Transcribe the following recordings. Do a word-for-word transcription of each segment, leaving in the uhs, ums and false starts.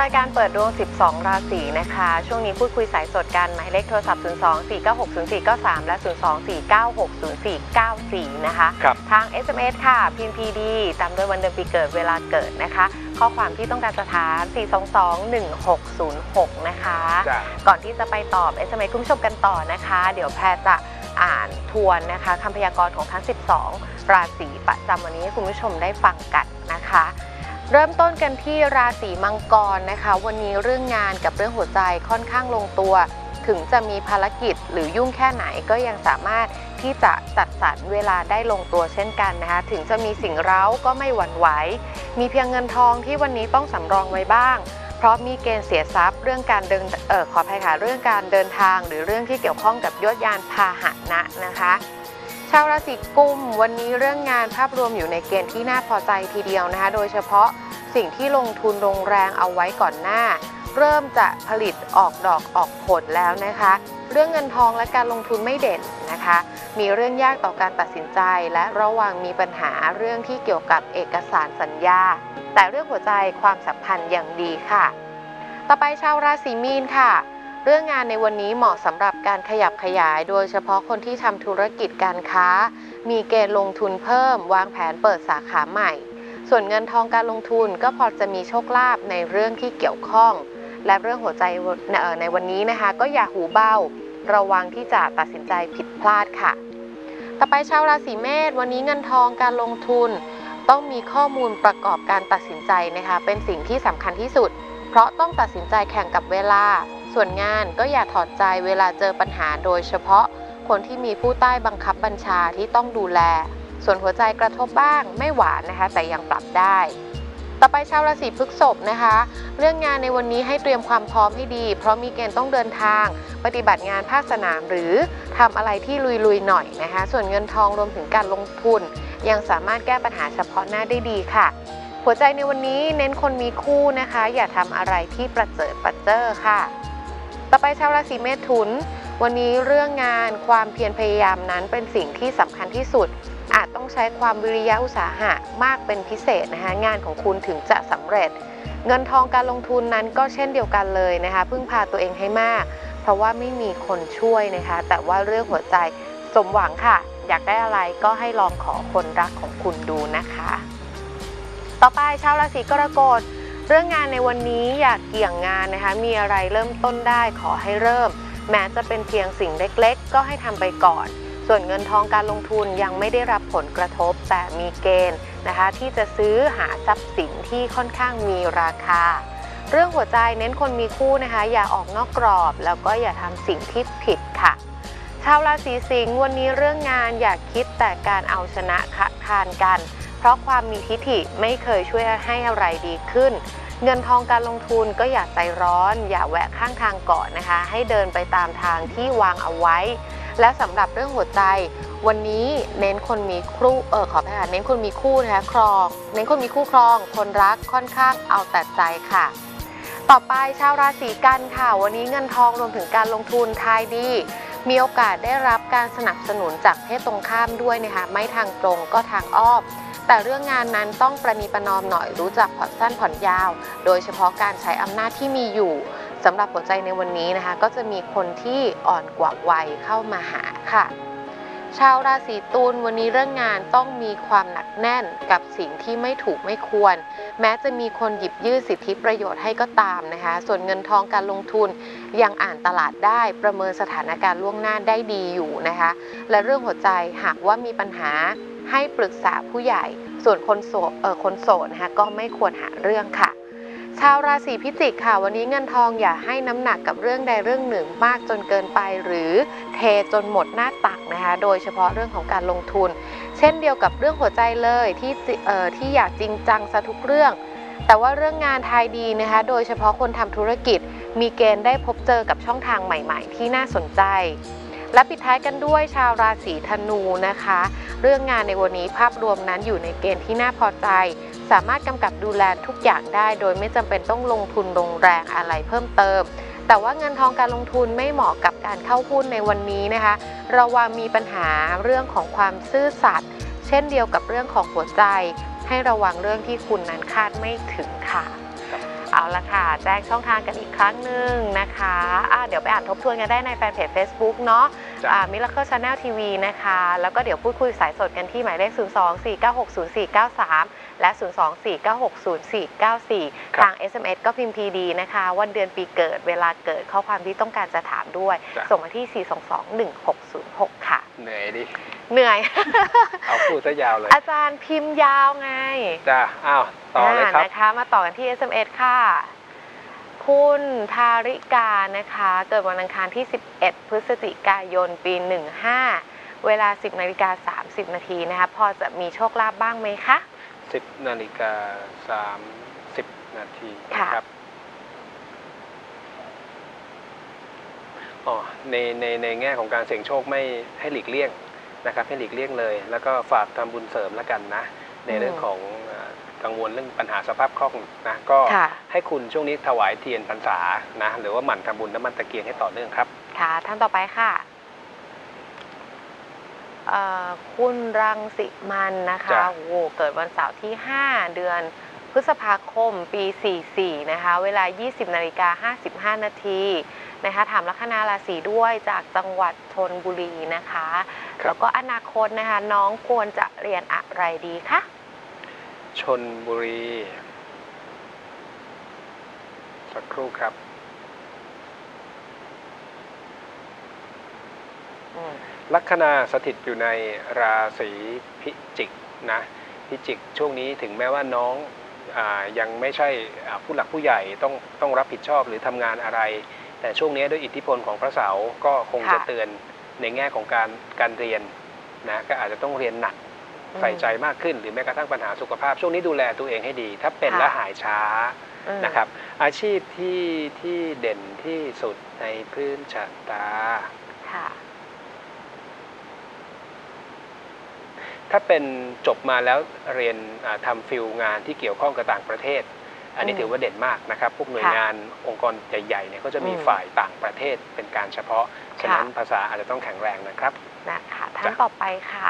รายการเปิดดวงสิบสองราศีนะคะช่วงนี้พูดคุยสายสดกันหมายเลขโทรศัพท์ ศูนย์ สอง สี่ เก้า หก ศูนย์ สี่ เก้า สาม และ ศูนย์ สอง สี่ เก้า หก ศูนย์ สี่ เก้า สี่ นะคะทาง เอส เอ็ม เอส ค่ะพิมพ์ พี ดี ตามด้วยวันเดือนปีเกิดเวลาเกิดนะคะข้อความที่ต้องการจะถาม สี่ สอง สอง หนึ่ง หก ศูนย์ หก นะคะก่อนที่จะไปตอบ เอส เอ็ม เอส คุณผู้ชมกันต่อนะคะเดี๋ยวแพรจะอ่านทวนนะคะคำพยากรณ์ของทั้งสิบสองราศีประจำวันนี้ให้คุณผู้ชมได้ฟังกันนะคะเริ่มต้นกันที่ราศีมังกรนะคะวันนี้เรื่องงานกับเรื่องหัวใจค่อนข้างลงตัวถึงจะมีภารกิจหรือยุ่งแค่ไหนก็ยังสามารถที่จะจัดสรรเวลาได้ลงตัวเช่นกันนะคะถึงจะมีสิ่งเร้าก็ไม่หวั่นไหวมีเพียงเงินทองที่วันนี้ต้องสำรองไว้บ้างเพราะมีเกณฑ์เสียทรัพย์เรื่องการเดินเอ่อขออภัยค่ะเรื่องการเดินทางหรือเรื่องที่เกี่ยวข้องกับยวดยานพาหนะนะคะชาวราศีกุมวันนี้เรื่องงานภาพรวมอยู่ในเกณฑ์ที่น่าพอใจทีเดียวนะคะโดยเฉพาะสิ่งที่ลงทุนลงแรงเอาไว้ก่อนหน้าเริ่มจะผลิตออกดอกออกผลแล้วนะคะเรื่องเงินทองและการลงทุนไม่เด่นนะคะมีเรื่องยากต่อการตัดสินใจและระวังมีปัญหาเรื่องที่เกี่ยวกับเอกสารสัญญาแต่เรื่องหัวใจความสัมพันธ์อย่างดีค่ะต่อไปชาวราศีมีนค่ะเรื่องงานในวันนี้เหมาะสำหรับการขยับขยายโดยเฉพาะคนที่ทำธุรกิจการค้ามีเกณฑ์ลงทุนเพิ่มวางแผนเปิดสาขาใหม่ส่วนเงินทองการลงทุนก็พอจะมีโชคลาภในเรื่องที่เกี่ยวข้องและเรื่องหัวใจในวันนี้นะคะก็อย่าหูเบาระวังที่จะตัดสินใจผิดพลาดค่ะต่อไปชาวราศีเมษวันนี้เงินทองการลงทุนต้องมีข้อมูลประกอบการตัดสินใจนะคะเป็นสิ่งที่สำคัญที่สุดเพราะต้องตัดสินใจแข่งกับเวลาส่วนงานก็อย่าถอดใจเวลาเจอปัญหาโดยเฉพาะคนที่มีผู้ใต้บังคับบัญชาที่ต้องดูแลส่วนหัวใจกระทบบ้างไม่หวานนะคะแต่ยังปรับได้ต่อไปชาวราศีพฤษภนะคะเรื่องงานในวันนี้ให้เตรียมความพร้อมให้ดีเพราะมีเกณฑ์ต้องเดินทางปฏิบัติงานภาคสนามหรือทำอะไรที่ลุยๆหน่อยนะคะส่วนเงินทองรวมถึงการลงทุนยังสามารถแก้ปัญหาเฉพาะหน้าได้ดีค่ะหัวใจในวันนี้เน้นคนมีคู่นะคะอย่าทำอะไรที่ประเจิดประเจ้อค่ะต่อไปชาวราศีเมถุนวันนี้เรื่องงานความเพียรพยายามนั้นเป็นสิ่งที่สำคัญที่สุดอาจต้องใช้ความวิริยะอุตสาหะมากเป็นพิเศษนะคะงานของคุณถึงจะสำเร็จเงินทองการลงทุนนั้นก็เช่นเดียวกันเลยนะคะพึ่งพาตัวเองให้มากเพราะว่าไม่มีคนช่วยนะคะแต่ว่าเรื่องหัวใจสมหวังค่ะอยากได้อะไรก็ให้ลองขอคนรักของคุณดูนะคะต่อไปชาวราศีกรกฎเรื่องงานในวันนี้อยากเกี่ยงงานนะคะมีอะไรเริ่มต้นได้ขอให้เริ่มแม้จะเป็นเพียงสิ่งเล็กๆก็ให้ทำไปก่อนส่วนเงินทองการลงทุนยังไม่ได้รับผลกระทบแต่มีเกณฑ์นะคะที่จะซื้อหาทรัพย์สินที่ค่อนข้างมีราคาเรื่องหัวใจเน้นคนมีคู่นะคะอย่าออกนอกกรอบแล้วก็อย่าทำสิ่งที่ผิดค่ะชาวราศีสิงห์วันนี้เรื่องงานอย่าคิดแต่การเอาชนะคะทานกันเพราะความมีทิฐิไม่เคยช่วยให้อะไรดีขึ้นเงินทองการลงทุนก็อย่าใจร้อนอย่าแวะข้างทางก่อนนะคะให้เดินไปตามทางที่วางเอาไว้และสำหรับเรื่องหัวใจวันนี้เน้นคนมีคู่เออขออภัยค่ะเน้นคนมีคู่นะคะครองเน้นคนมีคู่ครองคนรักค่อนข้างเอาแต่ใจค่ะต่อไปชาวราศีกันค่ะวันนี้เงินทองรวมถึงการลงทุนทายดีมีโอกาสได้รับการสนับสนุนจากเพศตรงข้ามด้วยนะคะไม่ทางตรงก็ทางอ้อมแต่เรื่องงานนั้นต้องประนีประนอมหน่อยรู้จักผ่อนสั้นผ่อนยาวโดยเฉพาะการใช้อำนาจที่มีอยู่สำหรับหัวใจในวันนี้นะคะก็จะมีคนที่อ่อนกว่าวัยเข้ามาหาค่ะชาวราศีตุลวันนี้เรื่องงานต้องมีความหนักแน่นกับสิ่งที่ไม่ถูกไม่ควรแม้จะมีคนหยิบยื่นสิทธิประโยชน์ให้ก็ตามนะคะส่วนเงินทองการลงทุนยังอ่านตลาดได้ประเมินสถานการณ์ล่วงหน้าได้ดีอยู่นะคะและเรื่องหัวใจหากว่ามีปัญหาให้ปรึกษาผู้ใหญ่ส่วนคนโสดเออคนโสดนะคะก็ไม่ควรหาเรื่องค่ะชาวราศีพิจิกค่ะวันนี้เงินทองอย่าให้น้ำหนักกับเรื่องใดเรื่องหนึ่งมากจนเกินไปหรือเทจนหมดหน้าตักนะคะโดยเฉพาะเรื่องของการลงทุนเช่นเดียวกับเรื่องหัวใจเลยที่เอ่อที่อยากจริงจังซะทุกเรื่องแต่ว่าเรื่องงานทายดีนะคะโดยเฉพาะคนทำธุรกิจมีเกณฑ์ได้พบเจอกับช่องทางใหม่ๆที่น่าสนใจและปิดท้ายกันด้วยชาวราศีธนูนะคะเรื่องงานในวันนี้ภาพรวมนั้นอยู่ในเกณฑ์ที่น่าพอใจสามารถกำกับดูแลทุกอย่างได้โดยไม่จำเป็นต้องลงทุนลงแรงอะไรเพิ่มเติมแต่ว่าเงินทองการลงทุนไม่เหมาะกับการเข้าหุ้นในวันนี้นะคะระวังมีปัญหาเรื่องของความซื่อสัตย์เช่นเดียวกับเรื่องของหัวใจให้ระวังเรื่องที่คุณนั้นคาดไม่ถึงค่ะเอาละค่ะแจ้งช่องทางกันอีกครั้งหนึ่งนะคะอ่ะเดี๋ยวไปอ่านทบทวนกันได้ในแฟนเพจ Facebook เนาะอ่า Miracle Channel ที วี นะคะแล้วก็เดี๋ยวพูดคุยสายสดกันที่หมายเลข ศูนย์ สอง สี่ เก้า หก ศูนย์ สี่ เก้า สาม และ ศูนย์ สอง สี่ เก้า หก ศูนย์ สี่ เก้า สี่ ทาง เอส เอ็ม เอส ก็พิมพ์ พี ดี นะคะวันเดือนปีเกิดเวลาเกิดข้อความที่ต้องการจะถามด้วยส่งมาที่ สี่ สอง สอง หนึ่ง หก ศูนย์ หก ค่ะเหนื่อยดิเหนื่อยเอาพูดซะยาวเลยอาจารย์พิมพ์ยาวไงจ้าอ้าวต่อเลยครับนะคะมาต่อกันที่ เอส เอ็ม เอส ค่ะคุณทาริกานะคะเกิดวันอังคารที่สิบเอ็ดพฤศจิกายนปีหนึ่งห้าเวลา สิบนาฬิกาสามสิบนาทีนะคะพอจะมีโชคลาภบ้างไหมคะสิบนาฬิกาสามสิบนาทีนะครับอ๋อในในในแง่ของการเสี่ยงโชคไม่ให้หลีกเลี่ยงนะครับให้หลีกเลี่ยงเลยแล้วก็ฝากทำบุญเสริมแล้วกันนะในเรื่องของกังวลเรื่องปัญหาสภาพคล่องนะก็ให้คุณช่วงนี้ถวายเทียนพรรษานะหรือว่าหมั่นทำบุญน้ำมันตะเกียงให้ต่อเนื่องครับค่ะท่านต่อไปค่ะคุณรังสิมันนะคะโอ้เกิดวันเสาร์ที่ห้าเดือนพฤษภาคมปีสี่สิบสี่นะคะเวลา ยี่สิบนาฬิกาห้าสิบห้านาทีนะคะถามลัคนาราศีด้วยจากจังหวัดชลบุรีนะคะแล้วก็อนาคตนะคะน้องควรจะเรียนอะไรดีคะชลบุรีสักครู่ครับลัคนาสถิตอยู่ในราศีพิจิกนะพิจิกช่วงนี้ถึงแม้ว่าน้องยังไม่ใช่ผู้หลักผู้ใหญ่ต้องต้องรับผิดชอบหรือทำงานอะไรแต่ช่วงนี้ด้วยอิทธิพลของพระเสาร์ก็คงจะเตือนในแง่ของการการเรียนนะก็อาจจะต้องเรียนหนักใส่ใจมากขึ้นหรือแม้กระทั่งปัญหาสุขภาพช่วงนี้ดูแลตัวเองให้ดีถ้าเป็นและหายช้านะครับอาชีพที่ที่เด่นที่สุดในพื้นชะตาถ้าเป็นจบมาแล้วเรียนทำฟิลงานที่เกี่ยวข้องกับต่างประเทศอันนี้ถือว่าเด่นมากนะครับพวกหน่วยงานองค์กรใหญ่ๆเนี่ยก็จะมีฝ่ายต่างประเทศเป็นการเฉพาะฉะนั้นภาษาอาจจะต้องแข็งแรงนะครับนะคะท่านต่อไปค่ะ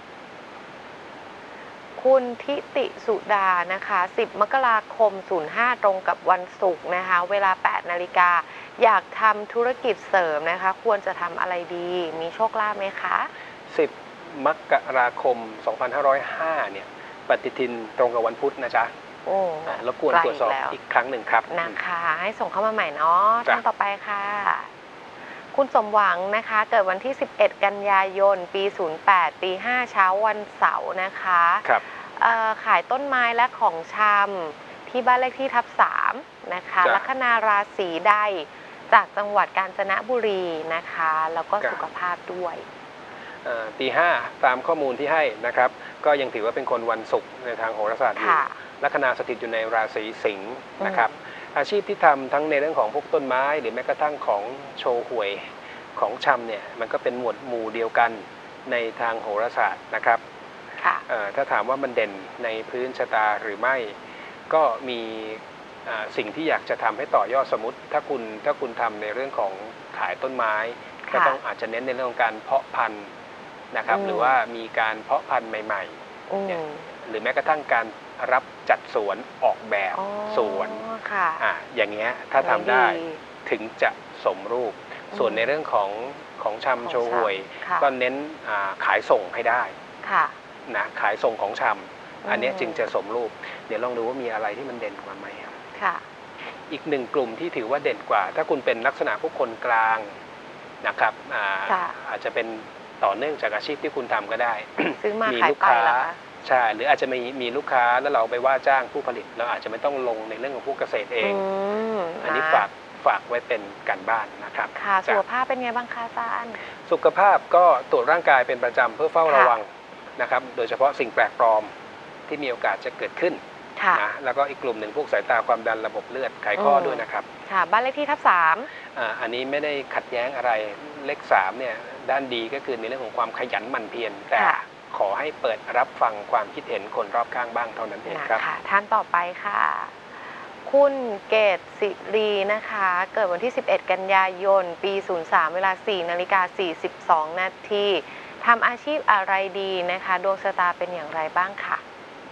คุณทิติสุดานะคะสิบมกราคมศูนย์ห้าตรงกับวันศุกร์นะคะเวลาแปดนาฬิกาอยากทำธุรกิจเสริมนะคะควรจะทำอะไรดีมีโชคลาภไหมคะสิบมกราคมสองพันห้าร้อยห้าเนี่ยปฏิทินตรงกับวันพุธนะจ๊ะโอ้รบกวนตรวจสอบอีกครั้งหนึ่งครับนะคะให้ส่งเข้ามาใหม่เนาะท่านต่อไปค่ะคุณสมหวังนะคะเกิดวันที่สิบเอ็ดกันยายนปีศูนย์แปดตีห้าเช้าวันเสาร์นะคะครับขายต้นไม้และของชำที่บ้านเลขที่ทับสามนะคะลัคนาราศีใดจากจังหวัดกาญจนบุรีนะคะแล้วก็สุขภาพด้วยตีห้าตามข้อมูลที่ให้นะครับก็ยังถือว่าเป็นคนวันศุกร์ในทางโหราศาสตร์อยู่ลัคนาสถิตอยู่ในราศีสิงห์นะครับอาชีพที่ทำทั้งในเรื่องของพวกต้นไม้หรือแม้กระทั่งของโชว์หวยของชำเนี่ยมันก็เป็นหมวดหมู่เดียวกันในทางโหราศาสตร์นะครับถ้าถามว่ามันเด่นในพื้นชะตาหรือไม่ก็มีสิ่งที่อยากจะทำให้ต่อยอดสมมติถ้าคุณถ้าคุณทำในเรื่องของขายต้นไม้ก็ต้องอาจจะเน้นในเรื่องของการเพาะพันธุ์นะครับหรือว่ามีการเพาะพันธุ์ใหม่ๆเนี่ยหรือแม้กระทั่งการรับจัดสวนออกแบบสวนอ่าอย่างเงี้ยถ้าทำได้ถึงจะสมรูปส่วนในเรื่องของของชำโชว์หวยก็เน้นขายส่งให้ได้นะขายส่งของชำอันนี้จึงจะสมรูปเดี๋ยวลองดูว่ามีอะไรที่มันเด่นกว่าไหมครับอีกหนึ่งกลุ่มที่ถือว่าเด่นกว่าถ้าคุณเป็นลักษณะพวกคนกลางนะครับอาจจะเป็นต่อเนื่องจากอาชีพที่คุณทำก็ได้มีลูกค้าใช่หรืออาจจะมีมีลูกค้าแล้วเราไปว่าจ้างผู้ผลิตเราอาจจะไม่ต้องลงในเรื่องของผู้เกษตรเองอันนี้ฝากฝากไว้เป็นการบ้านนะครับค่ะสุขภาพเป็นไงบ้างคะอาจารย์สุขภาพก็ตรวจร่างกายเป็นประจำเพื่อเฝ้าระวังนะครับโดยเฉพาะสิ่งแปลกปลอมที่มีโอกาสจะเกิดขึ้นนะแล้วก็อีกกลุ่มหนึ่งพวกสายตาความดันระบบเลือดไขข้อด้วยนะครับค่ะบ้านเลขที่ทับสามอ่าอันนี้ไม่ได้ขัดแย้งอะไรเลขสามเนี่ยด้านดีก็คือในเรื่องของความขยันหมั่นเพียรแต่ขอให้เปิดรับฟังความคิดเห็นคนรอบข้างบ้างเท่านั้นเองครับท่านต่อไปค่ะคุณเกตศิรีนะคะเกิดวันที่สิบเอ็ดกันยายนปีศูนย์สามเวลาสี่นาฬิกาสี่สิบสองนาทีทำอาชีพอะไรดีนะคะดวงชะตาเป็นอย่างไรบ้างค่ะ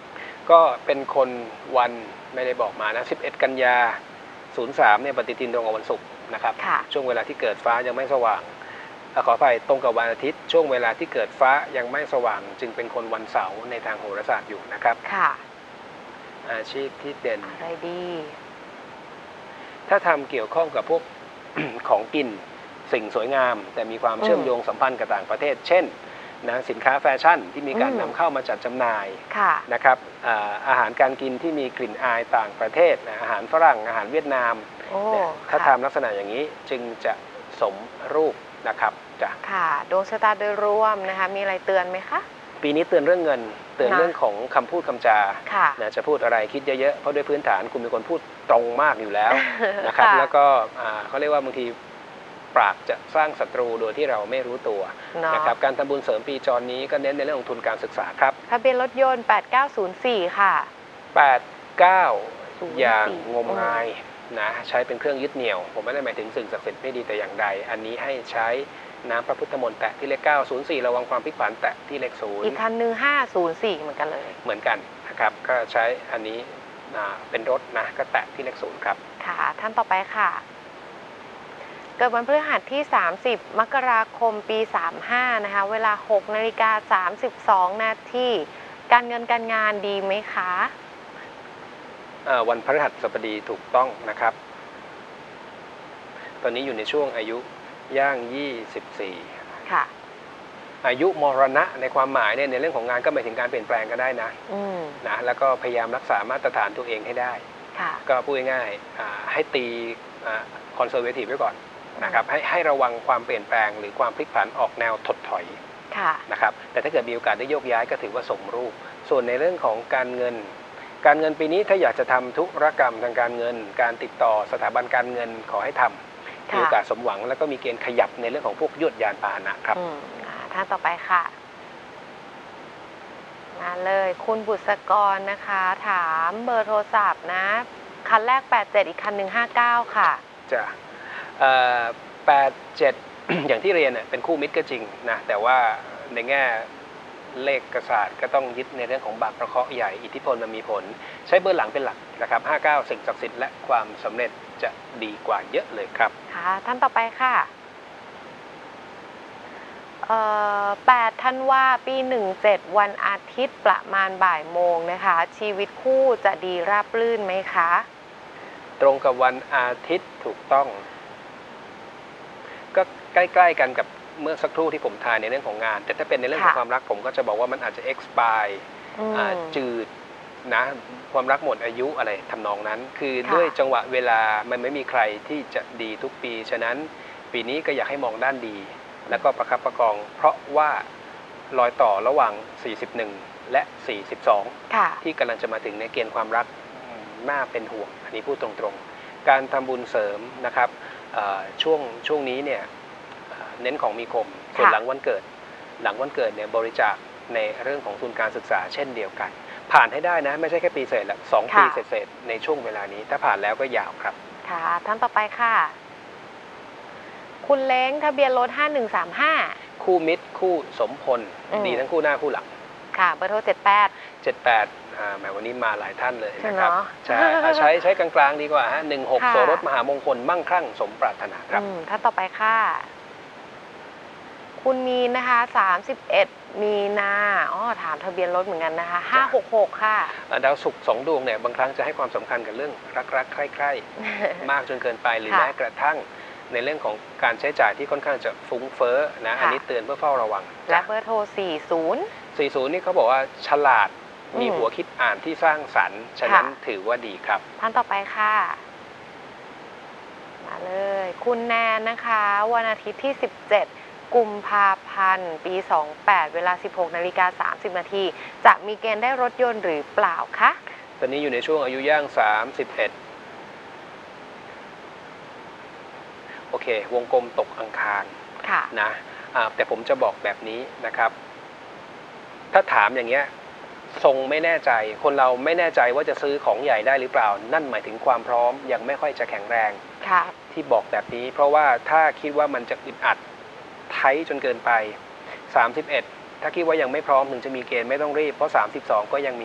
ก็เป็นคนวันไม่ได้บอกมานะสิบเอ็ดกันยาศูนย์สามเนี่ยปฏิทินตรงกับวันศุกร์นะครับช่วงเวลาที่เกิดฟ้ายังไม่สว่างขออภัยตรงกับวันอาทิตย์ช่วงเวลาที่เกิดฟ้ายังไม่สว่างจึงเป็นคนวันเสาร์ในทางโหราศาสตร์อยู่นะครับค่ะอาชีพที่เด่นอะไรดีถ้าทำเกี่ยวข้องกับพวก ของกินสิ่งสวยงามแต่มีความเชื่อมโยงสัมพันธ์กับต่างประเทศเช่นนะสินค้าแฟชั่นที่มีการนำเข้ามาจัดจำหน่ายนะครับอาอาหารการกินที่มีกลิ่นอายต่างประเทศอาหารฝรั่งอาหารเวียดนามถ้าทำลักษณะอย่างนี้จึงจะสมรูปนะครับจ้ะค่ะดวงชะตาโดยรวมนะคะมีอะไรเตือนไหมคะปีนี้เตือนเรื่องเงินเตือนเรื่องของคำพูดคำจานะจะพูดอะไรคิดเยอะๆเพราะด้วยพื้นฐานคุณเป็นคนพูดตรงมากอยู่แล้วนะครับแล้วก็เขาเรียกว่าบางทีปรากจะสร้างศัตรูโดยที่เราไม่รู้ตัวนะครับการทำบุญเสริมปีจรนี้ก็เน้นในเรื่องของทุนการศึกษาครับทะเบียนรถยนต์แปดเก้าศูนย์สี่ค่ะแปดเก้าอย่างงมงายนะใช้เป็นเครื่องยึดเหนี่ยวผมไม่ได้หมายถึงสิ่งศักดิ์สิทธิ์ไม่ดีแต่อย่างใดอันนี้ให้ใช้น้ำพระพุทธมนต์แตะที่เลขเก้าศูนย์สี่ระวังความพลิกผันแตะที่เลขศูนย์อีกคันหนึ่งห้าศูนย์สี่เหมือนกันเลยเหมือนกันนะครับก็ใช้อันนี้เป็นรถนะก็แตะที่เลขศูนย์ครับค่ะท่านต่อไปค่ะเกิดวันพฤหัสที่สามสิบมกราคมปีสามห้านะคะเวลาหกนาฬิกาสามสิบสองนาทีการเงินการงานดีไหมคะวันพฤหัสบดีถูกต้องนะครับตอนนี้อยู่ในช่วงอายุย่างยี่สิบสี่ค่ะอายุมรณะในความหมายเนี่ยในเรื่องของงานก็หมายถึงการเปลี่ยนแปลงก็ได้นะนะแล้วก็พยายามรักษามาตรฐานตัวเองให้ได้ก็พูดง่ายๆให้ตีคอนเซอร์เวทีฟไว้ก่อนนะครับให้ให้ระวังความเปลี่ยนแปลงหรือความพลิกผันออกแนวถดถอยนะครับแต่ถ้าเกิดมีโอกาสได้โยกย้ายก็ถือว่าสมรูปส่วนในเรื่องของการเงินการเงินปีนี้ถ้าอยากจะทำธุรกรรมทางการเงินการติดต่อสถาบันการเงินขอให้ทำมีโอกาสสมหวังแล้วก็มีเกณฑ์ขยับในเรื่องของพวกยวดยานพาหนะครับท่านต่อไปค่ะมาเลยคุณบุษกรนะคะถามเบอร์โทรศัพท์นะคันแรกแปดเจ็ดอีกคันหนึ่งห้าเก้าค่ะจ้ะแปดเจ็ด อย่างที่เรียนเป็นคู่มิตรก็จริงนะแต่ว่าในแง่เลขศาสตร์ก็ต้องยึดในเรื่องของบาปประเคาะห์ใหญ่อิทธิพลมันมีผลใช้เบอร์หลังเป็นหลักนะครับห้าเก้าสิ่งศักดิ์สิทธิ์และความสำเร็จจะดีกว่าเยอะเลยครับค่ะท่านต่อไปค่ะแปดธันวาปีหนึ่งเจ็ดวันอาทิตย์ประมาณบ่ายโมงนะคะชีวิตคู่จะดีราบรื่นไหมคะตรงกับวันอาทิตย์ถูกต้องก็ใกล้ๆกันกับเมื่อสักครู่ที่ผมทายในเรื่องของงานแต่ถ้าเป็นในเรื่องของความรักผมก็จะบอกว่ามันอาจจะ expire จืดนะความรักหมดอายุอะไรทำนองนั้นคือด้วยจังหวะเวลามันไม่มีใครที่จะดีทุกปีฉะนั้นปีนี้ก็อยากให้มองด้านดีแล้วก็ประคับประคองเพราะว่ารอยต่อระหว่างสี่สิบเอ็ดและสี่สิบสองที่กำลังจะมาถึงในเกณฑ์ความรักน่าเป็นห่วงอันนี้พูดตรงๆการทำบุญเสริมนะครับช่วงช่วงนี้เนี่ยเน้นของมีคมส่วนหลังวันเกิดหลังวันเกิดเนี่ยบริจาคในเรื่องของทุนการศึกษาเช่นเดียวกันผ่านให้ได้นะไม่ใช่แค่ปีเศษละสองปีเศษในช่วงเวลานี้ถ้าผ่านแล้วก็ยาวครับค่ะท่านต่อไปค่ะคุณเล้งทะเบียนรถห้าหนึ่งสามห้าคู่มิตรคู่สมพลดีทั้งคู่หน้าคู่หลังค่ะเบอร์โทรเจ็ดแปดเจ็ดแปดอ่าแหมวันนี้มาหลายท่านเลยนะครับใช่ใช้ใช้กลางๆดีกว่าฮะหนึ่งหกโสรถมหามงคลมั่งคั่งสมปรารถนาครับท่านต่อไปค่ะคุณมีนะคะสามสิบเอ็ดมีนาอ๋อถามทะเบียนรถเหมือนกันนะคะห้าหกหกค่ะดาวศุกร์สองดวงเนี่ยบางครั้งจะให้ความสำคัญกับเรื่องรักๆใคร่ๆมากจนเกินไปหรือแม้กระทั่งในเรื่องของการใช้จ่ายที่ค่อนข้างจะฟุ้งเฟ้อนะอันนี้เตือนเพื่อเฝ้าระวังและเบอร์โทรสี่สิบสี่สิบนี่เขาบอกว่าฉลาดมีหัวคิดอ่านที่สร้างสรรค์ฉะนั้นถือว่าดีครับท่านต่อไปค่ะมาเลยคุณแนนนะคะวันอาทิตย์ที่สิบเจ็ดกุมภาพันธ์ปีสองแปดเวลา สิบหกนาฬิกาสามสิบนาทีจะมีเกณฑ์ได้รถยนต์หรือเปล่าคะตอนนี้อยู่ในช่วงอายุย่างสามสิบเอ็ดโอเควงกลมตกอังคารนะแต่ผมจะบอกแบบนี้นะครับถ้าถามอย่างเงี้ยทรงไม่แน่ใจคนเราไม่แน่ใจว่าจะซื้อของใหญ่ได้หรือเปล่านั่นหมายถึงความพร้อมยังไม่ค่อยจะแข็งแรงที่บอกแบบนี้เพราะว่าถ้าคิดว่ามันจะอึดอัดไทจนเกินไปสามสิบเอ็ดถ้าคิดว่ายังไม่พร้อมถึงจะมีเกณฑ์ไม่ต้องรีบเพราะสามสิบสองก็ยังมี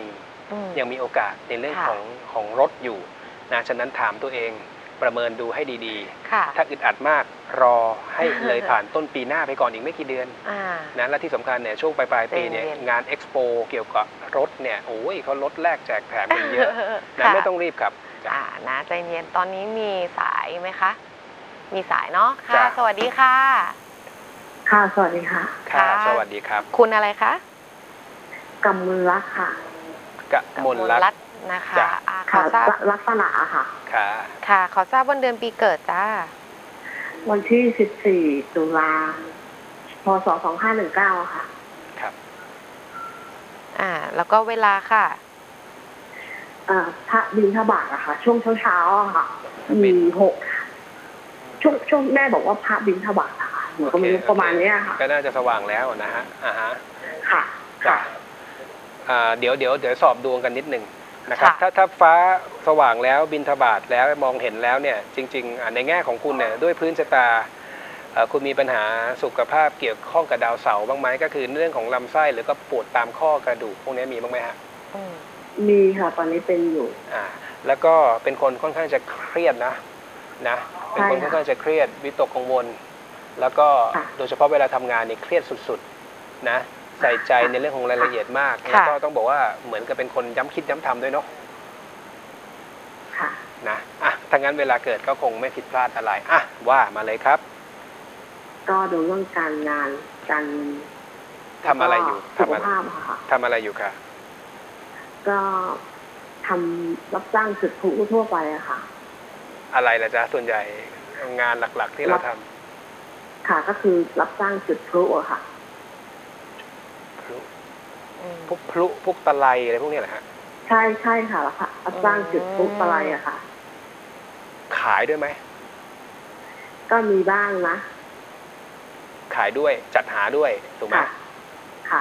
ยังมีโอกาสในเรื่องของของรถอยู่นะฉะนั้นถามตัวเองประเมินดูให้ดีๆถ้าอึดอัดมากรอให้เลยผ่านต้นปีหน้าไปก่อนอีกไม่กี่เดือนนะและที่สำคัญเนี่ยช่วงปลายปีเนี่ยงานเอ็กซ์โปเกี่ยวกับรถเนี่ยโอ้ยเขาลดแลกแจกแถมกันเยอะนะไม่ต้องรีบครับอ่านะใจเย็นตอนนี้มีสายไหมคะมีสายเนาะค่ะสวัสดีค่ะค่ะสวัสดีค่ะค่ะสวัสดีครับคุณอะไรคะกำมลรักค่ะกมลรักนะคะขอทราบลักษณะค่ะค่ะค่ะขอทราบวันเดือนปีเกิดจ้าวันที่สิบสี่ตุลาพศสองห้าหนึ่งเก้าค่ะครับอ่าแล้วก็เวลาค่ะอ่าพระบิณฑบาตอะค่ะช่วงเช้าเช้าอะค่ะมีหกช่วงช่วงแม่บอกว่าพระบิณฑบาตอะค่ะหนูก็ไม่รู้ประมาณนี้ค่ะก็น่าจะสว่างแล้วนะฮะอ่าฮะค่ะจ้ะอ่าเดี๋ยวเดี๋ยวเดี๋ยวสอบดวงกันนิดหนึ่งนะครับถ้าถ้าฟ้าสว่างแล้วบิณฑบาตแล้วมองเห็นแล้วเนี่ยจริงๆในแง่ของคุณเนี่ยด้วยพื้นชะตาคุณมีปัญหาสุขภาพเกี่ยวข้องกับดาวเสาร์บ้างไหมก็คือเรื่องของลำไส้หรือก็ปวดตามข้อกระดูกพวกนี้มีบ้างไหมฮะมีค่ะตอนนี้เป็นอยู่อ่าแล้วก็เป็นคนค่อนข้างจะเครียดนะนะเป็นคนค่อนข้างจะเครียดวิตกกังวลแล้วก็โดยเฉพาะเวลาทำงานเนี่ยเครียดสุดๆนะใส่ใจในเรื่องของรายละเอียดมากแล้วก็ต้องบอกว่าเหมือนกับเป็นคนย้ำคิดย้ำทำด้วยเนาะค่ะนะอ่ะถ้างั้นเวลาเกิดก็คงไม่ผิดพลาดอะไรอ่ะว่ามาเลยครับก็ดูเรื่องการงานการทำอะไรอยู่ทำอะไรทำอะไรอยู่ค่ะก็ทำรับจ้างจุดพลุทั่วไปอะค่ะอะไรล่ะจ๊ะส่วนใหญ่งานหลักๆที่เราทำค่ะก็คือรับจ้างจุดพลุอะค่ะพวกพลุพวกตะไลอะไรพวกนี้เหรอฮะใช่ใช่ค่ะแล้วค่ะรับจ้างจุดพลุตะไลอะค่ะขายด้วยไหมก็มีบ้างนะขายด้วยจัดหาด้วยถูกไหมค่ะ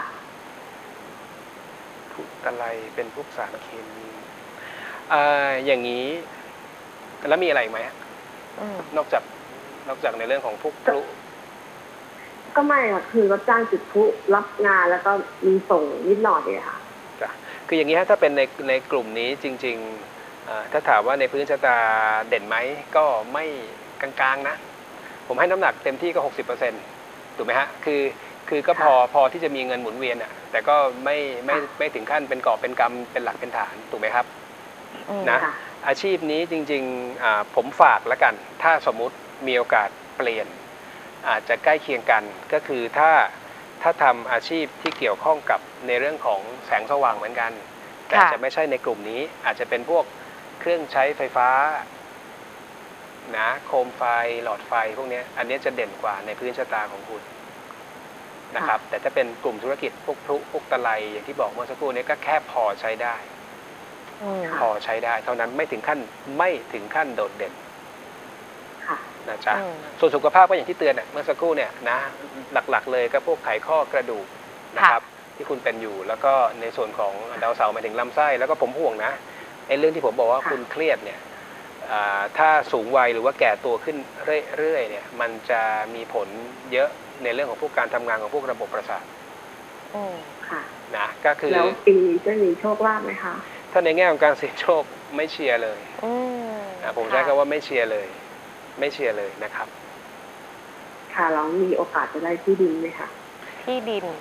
พลุตะไลเป็นพวกสารเคมีอ่าอย่างนี้แล้วมีอะไรอีกไหมนอกจากนอกจากในเรื่องของพวกพลุก็ไม่ค่ะคือรับจ้างจุดพลุรับงานแล้วก็มีส่งนิดหน่อยเลยค่ะจ้ะคืออย่างนี้ฮะถ้าเป็นในในกลุ่มนี้จริงๆถ้าถามว่าในพื้นชะตาเด่นไหมก็ไม่กลางๆนะผมให้น้ำหนักเต็มที่ก็ หกสิบเปอร์เซ็นต์ ถูกไหมฮะคือคือก็พอพอที่จะมีเงินหมุนเวียนอ่ะแต่ก็ไม่ไม่ไม่ถึงขั้นเป็นกอบเป็นกำเป็นหลักเป็นฐานถูกไหมครับนะอาชีพนี้จริงๆผมฝากแล้วกันถ้าสมมุติมีโอกาสเปลี่ยนอาจจะใกล้เคียงกันก็คือถ้าถ้าทำอาชีพที่เกี่ยวข้องกับในเรื่องของแสงสว่างเหมือนกันแต่จะไม่ใช่ในกลุ่มนี้อาจจะเป็นพวกเครื่องใช้ไฟฟ้านะโคมไฟหลอดไฟพวกนี้อันนี้จะเด่นกว่าในพื้นชะตาของคุณนะครับแต่ถ้าเป็นกลุ่มธุรกิจพวกพลุพวกตะไลอย่างที่บอกเมื่อสักครู่นี้ก็แค่พอใช้ได้พอใช้ได้เท่านั้นไม่ถึงขั้นไม่ถึงขั้นโดดเด่นนะจ๊ะส่วนสุขภาพก็อย่างที่เตือนเมื่อสักครู่เนี่ยนะหลักๆเลยก็พวกไขข้อกระดูกนะครับที่คุณเป็นอยู่แล้วก็ในส่วนของดาวเสาร์หมายถึงลำไส้แล้วก็ผมห่วงนะไอ้เรื่องที่ผมบอกว่าคุณเครียดเนี่ยถ้าสูงวัยหรือว่าแก่ตัวขึ้นเรื่อยๆเนี่ยมันจะมีผลเยอะในเรื่องของพวกการทำงานของพวกระบบประสาทนะก็คือแล้วปีนี้จะมีโชคลาภไหมคะถ้าในแง่ของการเสี่ยงโชคไม่เชียร์เลยผมใช้คำว่าไม่เชียร์เลยไม่เชียร์เลยนะครับค่ะแล้วมีโอกาสจะได้ที่ดินไหมคะที่ดิน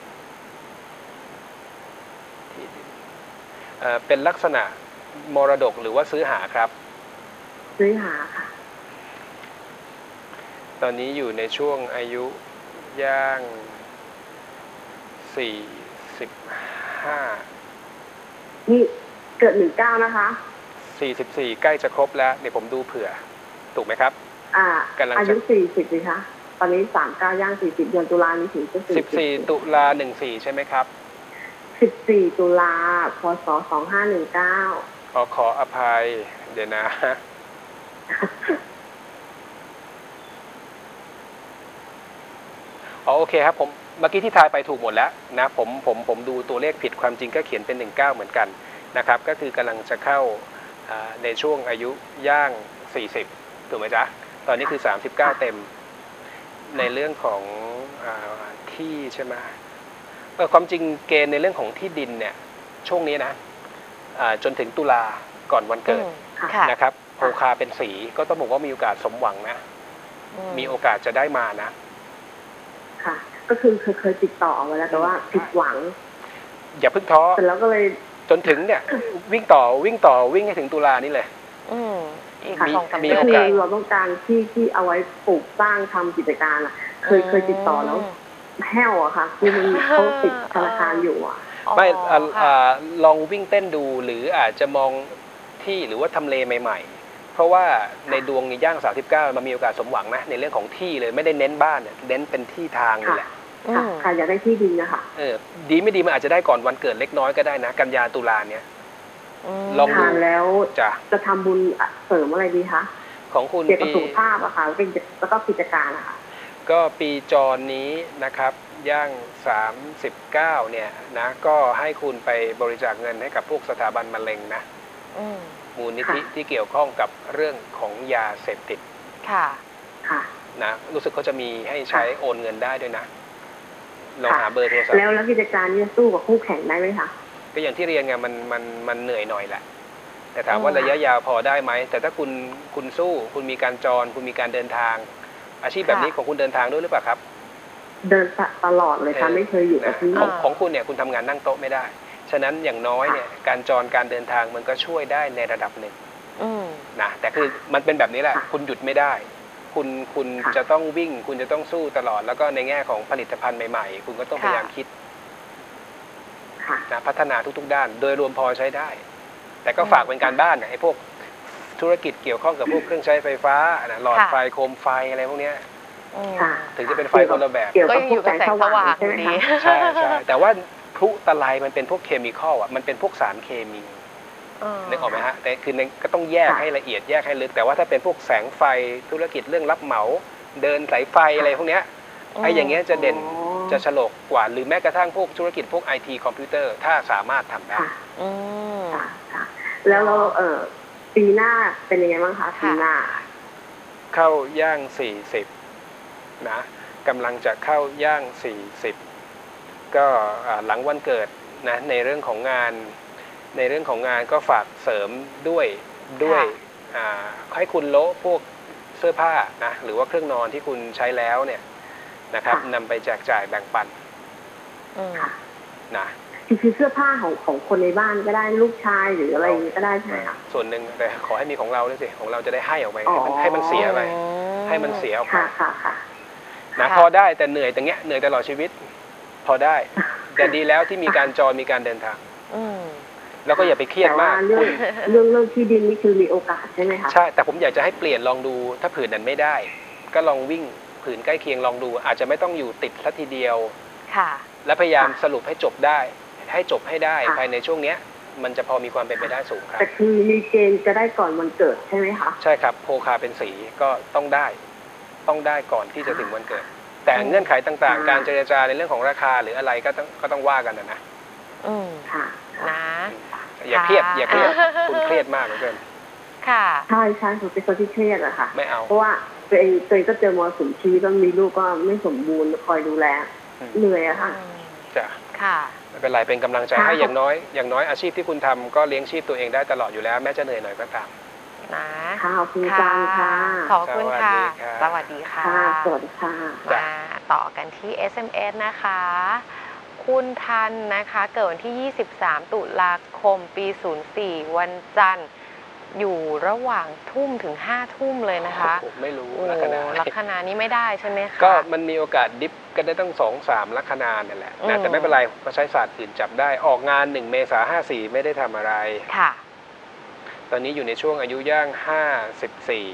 ที่ดินเอ่อเป็นลักษณะมรดกหรือว่าซื้อหาครับซื้อหาค่ะตอนนี้อยู่ในช่วงอายุย่างสี่สิบห้านี่เกิดหนึ่งเก้านะคะสี่สิบสี่ใกล้จะครบแล้วเดี๋ยวผมดูเผื่อถูกไหมครับอ่าอายุสี่สิบสิคะตอนนี้สามเก้าย่างสี่สิบเดือนตุลานี้ถึงจะสิบสี่ตุลาหนึ่งสี่ใช่ไหมครับสิบสี่ตุลาพศสองห้าหนึ่งเก้าขอขออภัยเดี๋ยวนะอ๋อโอเคครับผมเมื่อกี้ที่ทายไปถูกหมดแล้วนะผมผมผมดูตัวเลขผิดความจริงก็เขียนเป็นหนึ่งเก้าเหมือนกันนะครับก็คือกำลังจะเข้าในช่วงอายุย่างสี่สิบถูกไหมจ๊ะตอนนี้คือสามสิบเก้าเต็มในเรื่องของที่ใช่ไหมความจริงเกณฑ์ในเรื่องของที่ดินเนี่ยช่วงนี้นะจนถึงตุลาก่อนวันเกิดนะครับโภคาเป็นสีก็ต้องบอกว่ามีโอกาสสมหวังนะมีโอกาสจะได้มานะค่ะก็คือเคยเคยติดต่อไว้แล้วแต่ว่าผิดหวังอย่าเพิ่งท้อแต่แล้วก็เลยจนถึงเนี่ยวิ่งต่อวิ่งต่อวิ่งให้ถึงตุลานี่เลยอืมอีกสองสามเดือนคือเราต้องการที่ที่เอาไว้ปลูกสร้างทำกิจการอ่ะเคยเคยติดต่อแล้วแห้วอะค่ะคือมันเขาติดธนาคารอยู่อ่ะไม่ลองวิ่งเต้นดูหรืออาจจะมองที่หรือว่าทำเลใหม่ๆเพราะว่าในดวงย่างสามสิบเก้ามันมีโอกาสสมหวังนะในเรื่องของที่เลยไม่ได้เน้นบ้านเน้นเป็นที่ทางนี่แหละค่ะอยากได้ที่ดินนะคะเออดีไม่ดีมันอาจจะได้ก่อนวันเกิดเล็กน้อยก็ได้นะกันยาตุลาเนี่ยลองดูแล้วจะจะทำบุญเสริมอะไรดีคะของคุณเกี่ยวกับสุขภาพอะค่ะเป็นแล้วก็กิจการอะค่ะก็ปีจรนี้นะครับย่างสามสิบเก้าเนี่ยนะก็ให้คุณไปบริจาคเงินให้กับพวกสถาบันมะเร็งนะมูลนิธิที่เกี่ยวข้องกับเรื่องของยาเสพติดค่ะค่ะนะรู้สึกเขาจะมีให้ใช้โอนเงินได้ด้วยนะลองหาเบอร์โทรศัพท์แล้วแล้วกิจการนี้สู้กับคู่แข่งได้ไหมคะก็อย่างที่เรียนไงมันมันมันเหนื่อยหน่อยแหละแต่ถามว่าระยะยาวพอได้ไหมแต่ถ้าคุณคุณสู้คุณมีการจรคุณมีการเดินทางอาชีพแบบนี้ของคุณเดินทางด้วยหรือเปล่าครับเดินตลอดเลยค่ะไม่เคยอยู่กับที่ของของคุณเนี่ยคุณทำงานนั่งโต๊ะไม่ได้ฉะนั้นอย่างน้อยเนี่ยการจรการเดินทางมันก็ช่วยได้ในระดับหนึ่งนะแต่คือมันเป็นแบบนี้แหละคุณหยุดไม่ได้คุณคุณจะต้องวิ่งคุณจะต้องสู้ตลอดแล้วก็ในแง่ของผลิตภัณฑ์ใหม่ๆคุณก็ต้องพยายามคิดนะพัฒนาทุกๆด้านโดยรวมพอใช้ได้แต่ก็ฝากเป็นการบ้านไอ้พวกธุรกิจเกี่ยวข้องกับพวกเครื่องใช้ไฟฟ้าหลอดไฟโคมไฟอะไรพวกนี้ถึงจะเป็นไฟคนละแบบก็ยังอยู่กับแสงสว่างอยู่ดีใช่ใช่แต่ว่าพลุตะไลมันเป็นพวกเคมีคอลอ่ะมันเป็นพวกสารเคมีนึกออกไหมฮะแต่คือก็ต้องแยกให้ละเอียดแยกให้ลึกแต่ว่าถ้าเป็นพวกแสงไฟธุรกิจเรื่องรับเหมาเดินสายไฟอะไรพวกนี้ไอ้อย่างเงี้ยจะเด่นจะฉลกกว่าหรือแม้กระทั่งพวกธุรกิจพวกไอทีคอมพิวเตอร์ถ้าสามารถทำได้แล้วเราเออปีหน้าเป็นยังไงบ้างคะปีหน้าเข้าย่างสี่สิบนะกำลังจะเข้าย่างสี่สิบก็หลังวันเกิดนะในเรื่องของงานในเรื่องของงานก็ฝากเสริมด้วยด้วยให้คุณโละพวกเสื้อผ้านะหรือว่าเครื่องนอนที่คุณใช้แล้วเนี่ยนะครับนำไปแจกจ่ายแบ่งปันนะคือเสื้อผ้าของของคนในบ้านก็ได้ลูกชายหรืออะไรอย่างนี้ก็ได้ใช่ไหมคะส่วนหนึ่งแต่ขอให้มีของเราด้วยสิของเราจะได้ให้ออกไปให้มันเสียไปให้มันเสียออกไปนะพอได้แต่เหนื่อยแต่เงี้ยเหนื่อยตลอดชีวิตพอได้แต่ดีแล้วที่มีการจรมีการเดินทางแล้วก็อย่าไปเครียดมากเรื่องเรื่องเรื่องที่ดินนี่คือมีโอกาสใช่ไหมคะใช่แต่ผมอยากจะให้เปลี่ยนลองดูถ้าผืนนั้นไม่ได้ก็ลองวิ่งผืนใกล้เคียงลองดูอาจจะไม่ต้องอยู่ติดละทีเดียวค่ะและพยายามสรุปให้จบได้ให้จบให้ได้ภายในช่วงเนี้ยมันจะพอมีความเป็นไปได้สูงครับแต่คือมีเกณฑ์จะได้ก่อนวันเกิดใช่ไหมคะใช่ครับโพคาเป็นสีก็ต้องได้ต้องได้ก่อนที่จะถึงวันเกิดแต่เงื่อนไขต่างๆการเจรจาในเรื่องของราคาหรืออะไรก็ต้องก็ต้องว่ากันนะนะอืมค่ะนะอย่าเครียดอย่าเครียดคุณเครียดมากเหลือเกินค่ะใช่ใช่ผมเป็นคนที่เครียดอะค่ะไม่เอาเพราะว่าตัวเองตัวเองก็เจอมรสุมชีวิตก็มีลูกก็ไม่สมบูรณ์คอยดูแลเหนื่อยอะค่ะจ้ะค่ะไม่เป็นไรเป็นกำลังใจให้อย่างน้อยอย่างน้อยอาชีพที่คุณทำก็เลี้ยงชีพตัวเองได้ตลอดอยู่แล้วแม้จะเหนื่อยหน่อยก็ตามนะค่ะขอบคุณจังค่ะขอบคุณค่ะสวัสดีค่ะสวัสดีค่ะมาต่อกันที่ เอส เอ็ม เอส นะคะคุณทันนะคะเกิดวันที่ยี่สิบสามตุลาคมปีศูนย์สี่วันจันทร์อยู่ระหว่างทุ่มถึงห้าทุ่มเลยนะคะไม่รู้ลัคนาลัคนานี้ไม่ได้ใช่ไหมคะก็มันมีโอกาสดิฟกันได้ตั้งสองสามลัคนาเนี่ยแหละนะแต่ไม่เป็นไรก็ใช้ศาสตร์อื่นจับได้ออกงานหนึ่งเมษาห้าสี่ไม่ได้ทำอะไรค่ะตอนนี้อยู่ในช่วงอายุย่างห้าสิบสี่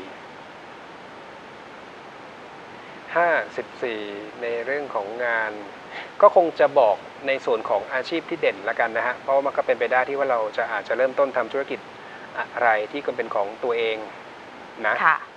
ห้าสิบสี่ในเรื่องของงานก็คงจะบอกในส่วนของอาชีพที่เด่นละกันนะฮะเพราะมันก็เป็นไปได้ที่ว่าเราจะอาจจะเริ่มต้นทำธุรกิจอะไรที่ก็เป็นของตัวเองนะ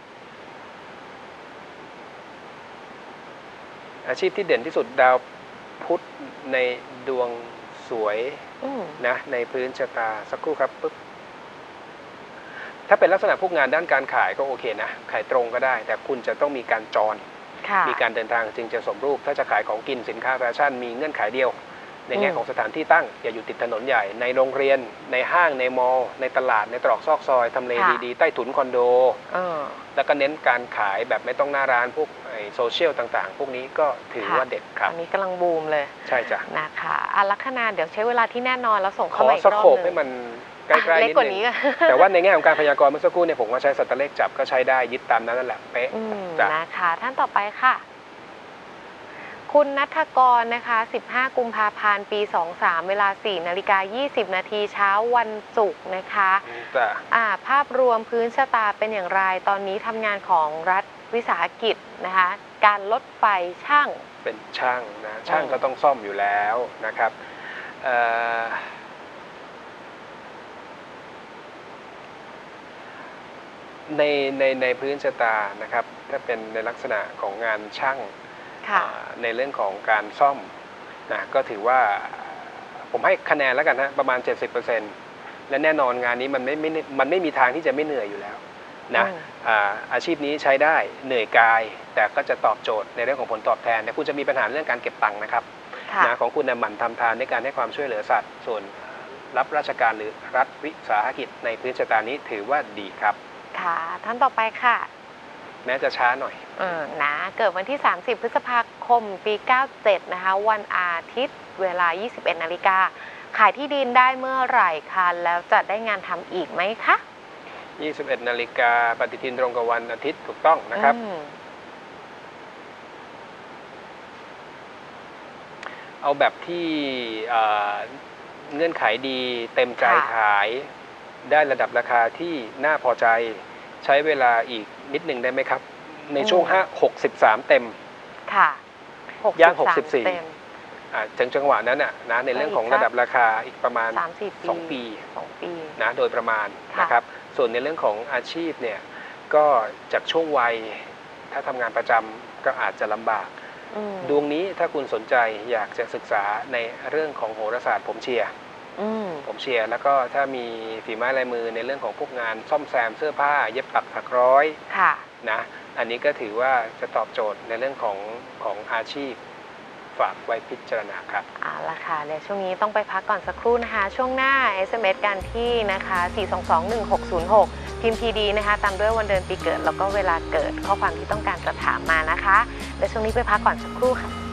อาชีพที่เด่นที่สุดดาวพุธในดวงสวยนะในพื้นชะตาสักครู่ครับปึ๊บถ้าเป็นลักษณะพวกงานด้านการขายก็โอเคนะขายตรงก็ได้แต่คุณจะต้องมีการจรมีการเดินทางจึงจะสมรูปถ้าจะขายของกินสินค้าแฟชั่นมีเงื่อนไขเดียวในแง่ของสถานที่ตั้งอย่าอยู่ติดถนนใหญ่ในโรงเรียนในห้างในมอลล์ในตลาดในตรอกซอกซอยทำเลดีๆใต้ถุนคอนโดแล้วก็เน้นการขายแบบไม่ต้องหน้าร้านพวกโซเชียลต่างๆพวกนี้ก็ถือว่าเด็ดครับอันนี้กำลังบูมเลยใช่จ้ะนะคะอ่ะลัคนาเดี๋ยวใช้เวลาที่แน่นอนแล้วส่งเข้ามาอีกรอบนึงขอสโคปให้มันใกล้ๆนิดนึงแต่ว่าในแง่ของการพยากรณ์เมื่อสักครู่เนี่ยผมว่าใช้สัตว์เลขจับก็ใช้ได้ยึดตามนั้นนั่นแหละเป๊ะนะคะท่านต่อไปค่ะคุณณัฐกรนะคะสิบห้ากุมภาพันธ์ปีสองสามเวลาสี่นาฬิกายี่สิบนาทีเช้าวันศุกร์นะคะอ่าภาพรวมพื้นชะตาเป็นอย่างไรตอนนี้ทำงานของรัฐวิสาหกิจนะคะการรถไฟช่างเป็นช่างนะช่างก็ต้องซ่อมอยู่แล้วนะครับในในในพื้นชะตานะครับถ้าเป็นในลักษณะของงานช่างในเรื่องของการซ่อมนะก็ถือว่าผมให้คะแนนแล้วกันนะประมาณ เจ็ดสิบเปอร์เซ็นต์ และแน่นอนงานนี้มันไม่ไม่มันไม่มีทางที่จะไม่เหนื่อยอยู่แล้วนะอาอาชีพนี้ใช้ได้เหนื่อยกายแต่ก็จะตอบโจทย์ในเรื่องของผลตอบแทนแต่คุณจะมีปัญหาเรื่องการเก็บตังค์นะครับนะของคุณหมั่นทำทานในการให้ความช่วยเหลือสัตว์ส่วนรับราชการหรือรัฐวิสาหกิจในพื้นชะตานี้ถือว่าดีครับค่ะท่านต่อไปค่ะแม้จะช้าหน่อยเออนะเกิดวันที่สามสิบพฤษภาคมปีเก้าเจ็ดนะคะวันอาทิตย์เวลายี่สิบเอ็ดนาฬิกาขายที่ดินได้เมื่อไหร่คะแล้วจะได้งานทำอีกไหมคะยี่สิบเอ็ดนาฬิกาปฏิทินตรงกับวันอาทิตย์ถูกต้องนะครับเอาแบบที่เงื่อนไขดีเต็มใจขายได้ระดับราคาที่น่าพอใจใช้เวลาอีกนิดหนึ่งได้ไหมครับในช่วงห้าหกสิบสามเต็มค่ะย่างหกสิบสี่ถึงจังหวะนั้นน่ะนะในเรื่องของระดับราคาอีกประมาณสองปีนะโดยประมาณนะครับส่วนในเรื่องของอาชีพเนี่ยก็จากช่วงวัยถ้าทำงานประจำก็อาจจะลำบากดวงนี้ถ้าคุณสนใจอยากจะศึกษาในเรื่องของโหราศาสตร์ผมเชียร์ผมเชียร์แล้วก็ถ้ามีฝีไม้ลายมือในเรื่องของพวกงานซ่อมแซมเสื้อผ้าเย็บปักถักร้อยนะอันนี้ก็ถือว่าจะตอบโจทย์ในเรื่องของของอาชีพฝากไว้พิจารณาครับเอาละค่ะเดี๋ยวช่วงนี้ต้องไปพักก่อนสักครู่นะคะช่วงหน้า เอส เอ็ม เอส กันที่นะคะสี่สองสองหนึ่งหกศูนย์หกพิมพ์ พี ดี นะคะตามด้วยวันเดือนปีเกิดแล้วก็เวลาเกิดข้อความที่ต้องการจะถามมานะคะเดี๋ยวช่วงนี้ไปพักก่อนสักครู่ค่ะ